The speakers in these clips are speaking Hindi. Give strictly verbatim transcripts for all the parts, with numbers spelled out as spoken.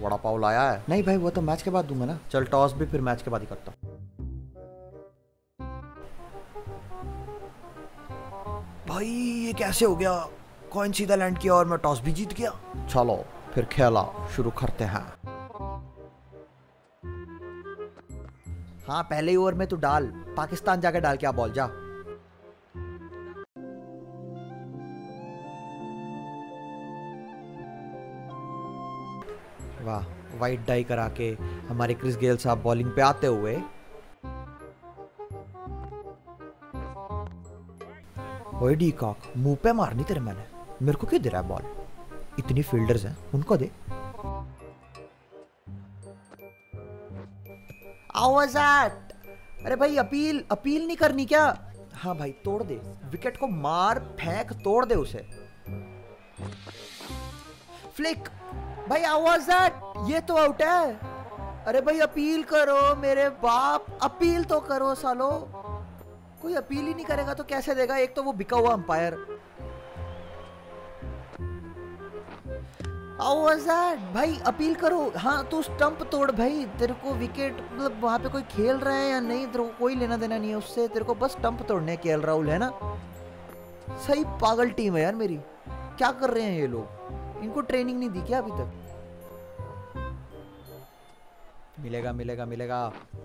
वड़ा पाव लाया है? नहीं भाई वो तो मैच के बाद दूंगा ना। चल टॉस भी फिर मैच के बाद ही करता हूँ। भाई ये कैसे हो गया? कॉइन सीधा लैंड किया और मैं टॉस भी जीत गया। चलो फिर खेला शुरू करते हैं। हाँ पहले ही ओवर में तू डाल, पाकिस्तान जाके डाल के आ बॉल जा। वाह, वाइट डाई करा के हमारे क्रिस गेल साहब बॉलिंग पे आते हुए। ओए डी कॉक, मुंह पे मारनी तेरे मैंने। मेरे को क्यों दे रहा है बॉल? इतनी फील्डर्स हैं, उनको दे। आवाज़। अरे भाई अपील अपील नहीं करनी क्या? हाँ भाई तोड़ दे विकेट को, मार फेंक तोड़ दे उसे। फ्लिक भाई, आवाज ये तो आउट है। अरे भाई अपील करो मेरे बाप, अपील तो करो सालो। कोई अपील ही नहीं करेगा तो कैसे देगा? एक तो वो बिका हुआ अंपायर। आवाज भाई अपील करो। हाँ तू स्टंप तोड़ भाई, तेरे को विकेट मतलब वहां पे कोई खेल रहा है या नहीं, तेरे को कोई लेना देना नहीं है उससे। तेरे को बस स्टंप तोड़ने के एल राहुल है ना। सही पागल टीम है यार मेरी। क्या कर रहे हैं ये लोग? इनको ट्रेनिंग नहीं दी क्या अभी तक? मिलेगा मिलेगा मिलेगा।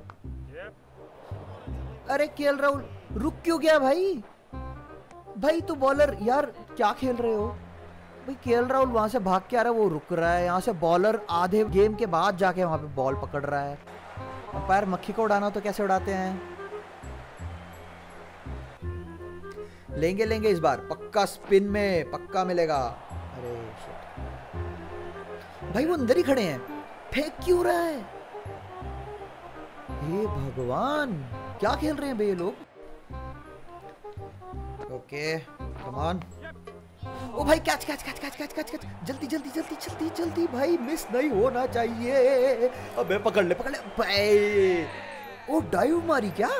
अरे केएल राहुल रुक क्यों गया भाई? भाई तू बॉलर यार क्या खेल रहे हो भाई? केएल राहुल वहां से भाग के आ रहा है, वो रुक रहा है। यहाँ से बॉलर आधे गेम के बाद जाके वहां पे बॉल पकड़ रहा है। अंपायर मक्खी को उड़ाना तो कैसे उड़ाते हैं? लेंगे लेंगे इस बार पक्का, स्पिन में पक्का मिलेगा। अरे शिट भाई वो अंदर ही खड़े हैं, फेंक क्यों रहा है? हे भगवान क्या खेल रहे हैं भाई ये लोग? Okay come on. ओ भाई catch catch catch catch catch catch catch, जल्दी जल्दी जल्दी जल्दी जल्दी भाई, मिस नहीं होना चाहिए। अबे पकड़ ले पकड़ ले भाई। ओ डाइव मारी क्या?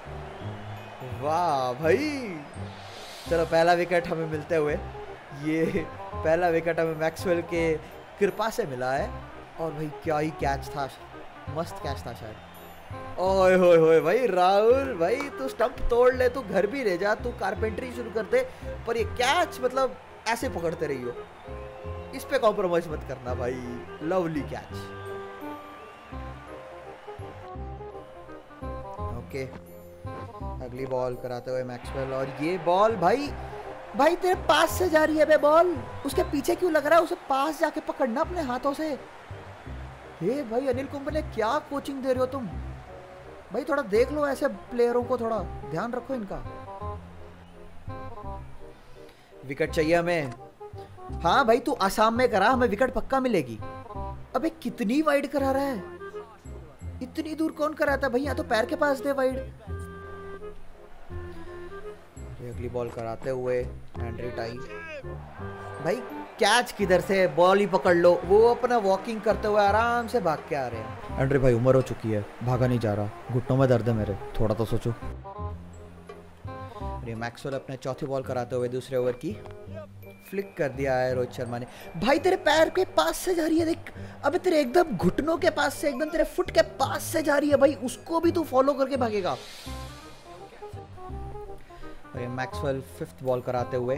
वाह भाई। चलो पहला विकेट हमें मिलते हुए, ये पहला विकेट हमें मैक्सवेल के कृपा से मिला है। और भाई क्या ही कैच था, मस्त कैच था शायद। ओए होए होए भाई राहुल भाई, तू स्टंप तोड़ ले, तू घर भी ले जा, तू कारपेंटरी शुरू कर दे, पर ये कैच मतलब ऐसे पकड़ते रही हो, इस पे कॉम्प्रोमाइज मत करना भाई। Lovely catch. ओके अगली बॉल कराते हुए मैक्सवेल, और ये बॉल भाई भाई तेरे पास से जा रही है बे बॉल, उसके पीछे क्यों लग रहा है? उसे पास जाके पकड़ना अपने हाथों से। हे भाई अनिल कुंबले ने क्या कोचिंग दे रहे हो तुम भाई? थोड़ा देख लो ऐसे प्लेयरों को, थोड़ा ध्यान रखो इनका। विकेट चाहिए हमें। हाँ भाई तू आसाम में करा, हमें विकेट पक्का मिलेगी। अबे कितनी वाइड करा रहा है? इतनी दूर कौन कराता भाई? यहाँ तो पैर के पास दे वाइड। अगली बॉल कराते हुए एंड्री टाई भाई, कैच किधर से? बॉल ही पकड़ लो। वो अपना वॉकिंग करते हुए आराम से भाग के आ रहे हैं। एंड्री भाई उम्र हो चुकी है, भागा नहीं जा रहा, घुटनों में दर्द है मेरे, थोड़ा तो सोचो। ये मैक्सवेल अपने चौथी बॉल कराते हुए दूसरे ओवर की फ्लिक कर दिया है रोहित शर्मा ने। भाई तेरे पैर के पास से जा रही है देख, अबे तेरे एकदम घुटनों के पास से, एकदम तेरे फुट के पास से जा रही है भाई, उसको भी तू फॉलो करके भागेगा। और ये मैक्सवेल फिफ्थ बॉल कराते हुए,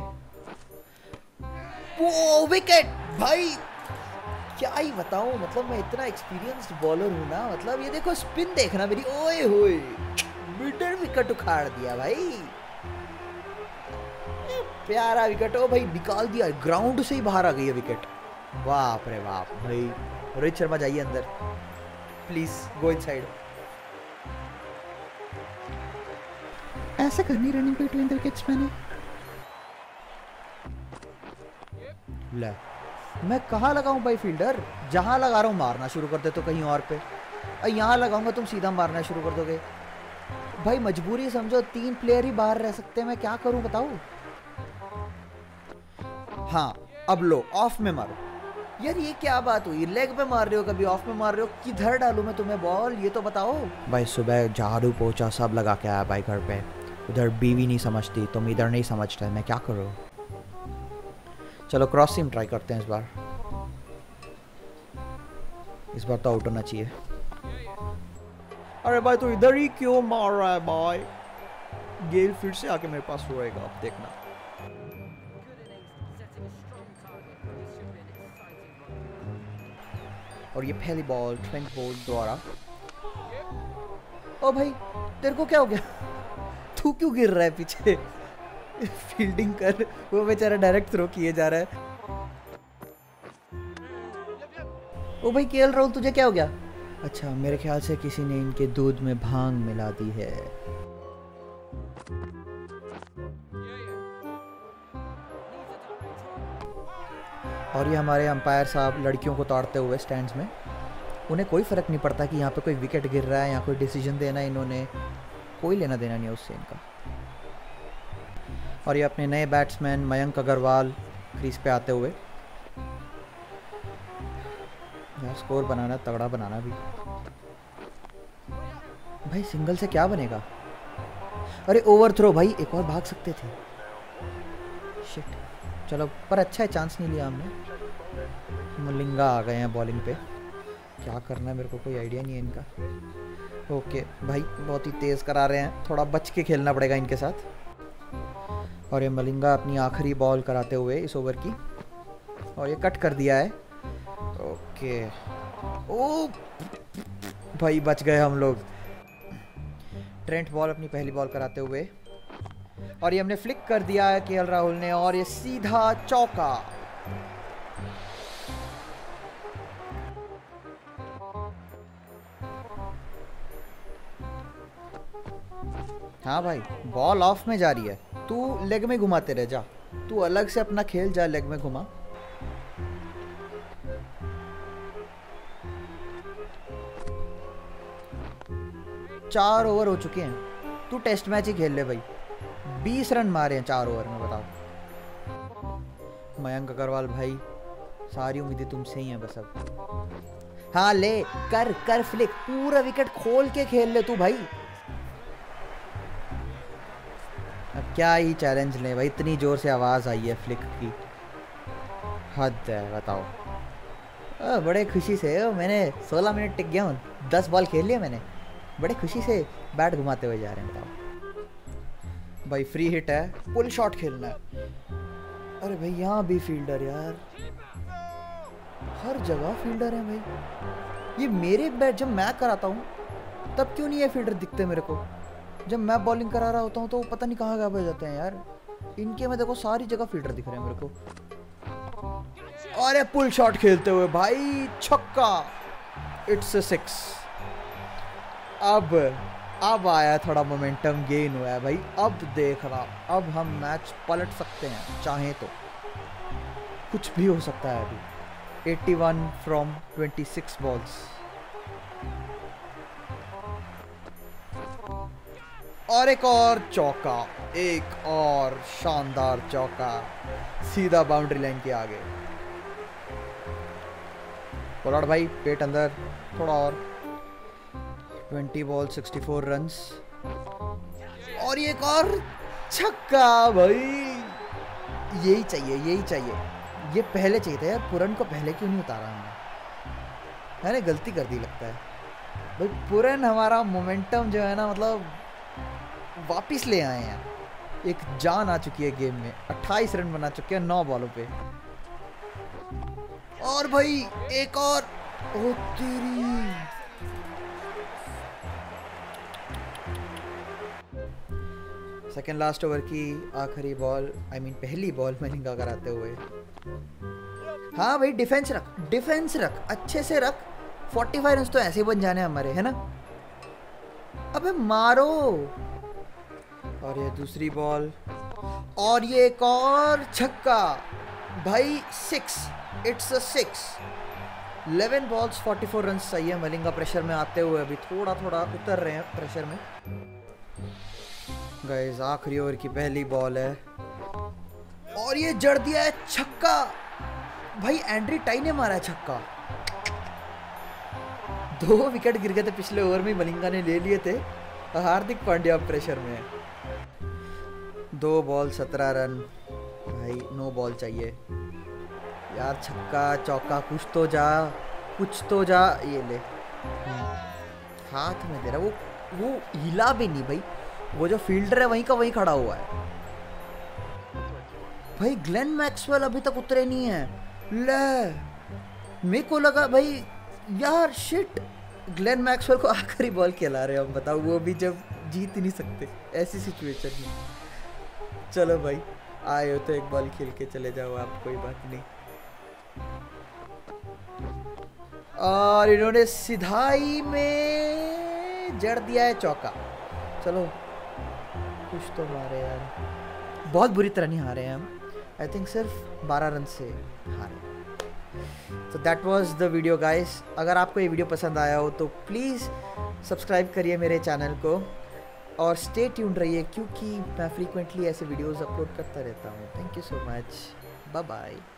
वो विकेट भाई। क्या ही बताऊं, मतलब मैं इतना एक्सपीरियंस्ड बॉलर हूं ना, मतलब ये देखो स्पिन देखना मेरी, ओए होए मिडल विकेट उखाड़ दिया भाई, प्यारा विकेट। ओ भाई निकाल दिया, ग्राउंड से ही बाहर आ गई है विकेट। बाप रे बाप भाई। रोहित शर्मा जाइए अंदर प्लीज, गो इनसाइड। ऐसे करनी रनिंग बिटवीन द विकेट्स मैंने। ले मैं कहाँ लगाऊं भाई फील्डर? जहां लगा रहा हूं मारना शुरू कर दे तो कहीं और पे, और यहाँ लगाऊंगा तुम सीधा मारना शुरू कर दोगे भाई। मजबूरी समझो, तीन प्लेयर ही बाहर रह सकते हैं, मैं क्या करूं बताओ? हाँ अब लो ऑफ में मारो यार, ये क्या बात हुई? लेग पे मार रहे हो, कभी ऑफ में मार रहे हो, किधर डालूं मैं तुम्हें बॉल, ये तो बताओ भाई। सुबह झाड़ू पोछा सब लगा के आया भाई घर पे, उधर बीवी नहीं समझती, तुम इधर नहीं समझ रहे, मैं क्या करूं? चलो क्रॉस सीम ट्राई करते हैं इस बार। इस बार तो आउट होना चाहिए। अरे भाई तू इधर ही क्यों मार रहा है भाई? गेल फिर से आके मेरे पास रोएगा, अब देखना। और ये पहली बॉल ट्रेंट बोल्ट द्वारा। ओ भाई तेरे को क्या हो गया? तू क्यों गिर रहा है पीछे? फील्डिंग कर, वो बेचारा डायरेक्ट थ्रो किए जा रहा है। ओ भाई केएल राहुल तुझे क्या हो गया? अच्छा मेरे ख्याल से किसी ने इनके दूध में भांग मिला दी है। और ये हमारे अंपायर साहब लड़कियों को ताड़ते हुए स्टैंड्स में। उन्हें कोई फ़र्क नहीं पड़ता कि यहाँ पे कोई विकेट गिर रहा है या कोई डिसीजन देना, इन्होंने कोई लेना देना नहीं है उससे इनका। और ये अपने नए बैट्समैन मयंक अग्रवाल क्रीज पे आते हुए। यार स्कोर बनाना तगड़ा बनाना भी। भाई सिंगल से क्या बनेगा? अरे ओवर थ्रो भाई, एक और भाग सकते थे। शिट, चलो पर अच्छा है चांस नहीं लिया हमने। मलिंगा आ गए हैं बॉलिंग पे। क्या करना है मेरे को कोई आइडिया नहीं है इनका। ओके भाई बहुत ही तेज़ करा रहे हैं, थोड़ा बच के खेलना पड़ेगा इनके साथ। और ये मलिंगा अपनी आखिरी बॉल कराते हुए इस ओवर की, और ये कट कर दिया है। ओके ओ भाई बच गए हम लोग। ट्रेंट बॉल अपनी पहली बॉल कराते हुए, और ये हमने फ्लिक कर दिया है केएल राहुल ने, और ये सीधा चौका। हाँ भाई बॉल ऑफ में जा रही है, तू लेग में घुमाते रह जा। तू अलग से अपना खेल जा, लेग में घुमा। चार ओवर हो चुके हैं, तू टेस्ट मैच ही खेल ले भाई। बीस रन मारे हैं चार ओवर में, बताओ। मयंक अग्रवाल भाई सारी उम्मीदें तुमसे ही हैं बस अब। हाँ ले कर कर फ्लिक, पूरा विकेट खोल के खेल ले तू भाई। अब क्या ही चैलेंज ले भाई, इतनी जोर से आवाज़ आई है फ्लिक की, हद है बताओ। आ, बड़े खुशी से ओ, मैंने सोलह मिनट टिक गया हूँ, दस बॉल खेल लिया मैंने, बड़े खुशी से बैट घुमाते हुए जा रहे हैं बताओ। भाई फ्री हिट है, पुल शॉट खेलना है। अरे भाई यहाँ भी फील्डर यार, हर जगह फील्डर है भाई। ये मेरे बैट जब मैं कराता हूँ तब क्यों नहीं ये फील्डर दिखते मेरे को? जब मैं बॉलिंग करा रहा होता हूँ तो पता नहीं कहाँ गायब हो जाते हैं यार। इनके में देखो सारी जगह फील्डर दिख रहे हैं मेरे को। अरे पुल शॉट खेलते हुए भाई, छक्का, इट्स अ सिक्स। अब अब आया थोड़ा मोमेंटम गेन हुआ है भाई। अब देखना, अब हम मैच पलट सकते हैं चाहें तो, कुछ भी हो सकता है अभी। इक्यासी फ्रॉम छब्बीस बॉल्स। और एक और चौका, एक और शानदार चौका, सीधा बाउंड्री लाइन के आगे। पोलार्ड भाई पेट अंदर, थोड़ा और। बीस बॉल चौंसठ रन्स, और एक और छक्का भाई। यही चाहिए, यही चाहिए, ये पहले चाहिए था यार। पुरन को पहले क्यों नहीं उतारा हमने? मैंने गलती कर दी लगता है भाई। पुरन हमारा मोमेंटम जो है ना, मतलब वापिस ले आए हैं। एक जान आ चुकी है गेम में। अट्ठाईस रन बना चुके हैं नौ बॉलों पे। और भाई एक और, ओ तेरी। सेकेंड लास्ट ओवर की आखिरी बॉल, आई मीन पहली बॉल मलिंगा कराते हुए। हाँ भाई डिफेंस रख, डिफेंस रख, अच्छे से रख। पैंतालीस रन तो ऐसे ही बन जाने हमारे, है ना? अबे मारो। और ये दूसरी बॉल, और ये एक और छक्का भाई। Six, it's a six. Eleven balls चौवालीस रन सही है। मलिंगा प्रेशर में आते हुए अभी थोड़ा थोड़ा उतर रहे हैं प्रेशर में। गाइस आखिरी ओवर की पहली बॉल है, और ये जड़ दिया है छक्का भाई। एंड्री टाई ने मारा है छक्का। दो विकेट गिर गए थे पिछले ओवर में, मलिंगा ने ले लिए थे। हार्दिक पांड्या प्रेशर में है। दो बॉल सत्रह रन भाई, नो बॉल चाहिए यार। छक्का चौका कुछ तो जा, कुछ तो जा, ये ले हाथ में दे रहा, वो वो हिला भी नहीं भाई, वो जो फील्डर है वहीं का वहीं खड़ा हुआ है भाई। ग्लेन मैक्सवेल अभी तक उतरे नहीं है। ले मेरे को लगा भाई यार शिट, ग्लेन मैक्सवेल को आखिरी बॉल खेला रहे हम, बताओ, वो भी जब जीत ही नहीं सकते ऐसी सिचुएशन में। चलो भाई आए हो तो एक बॉल खेल के चले जाओ आप, कोई बात नहीं। और इन्होंने सिधाई में जड़ दिया है चौका। चलो कुछ तो मारे यार, बहुत बुरी तरह नहीं हारे हैं हम, आई थिंक सिर्फ बारह रन से हारे। तो that was the video guys. अगर आपको ये वीडियो पसंद आया हो तो प्लीज़ सब्सक्राइब करिए मेरे चैनल को और स्टे ट्यून्ड रहिए, क्योंकि मैं फ्रीक्वेंटली ऐसे वीडियोस अपलोड करता रहता हूँ। Thank you so much, bye bye.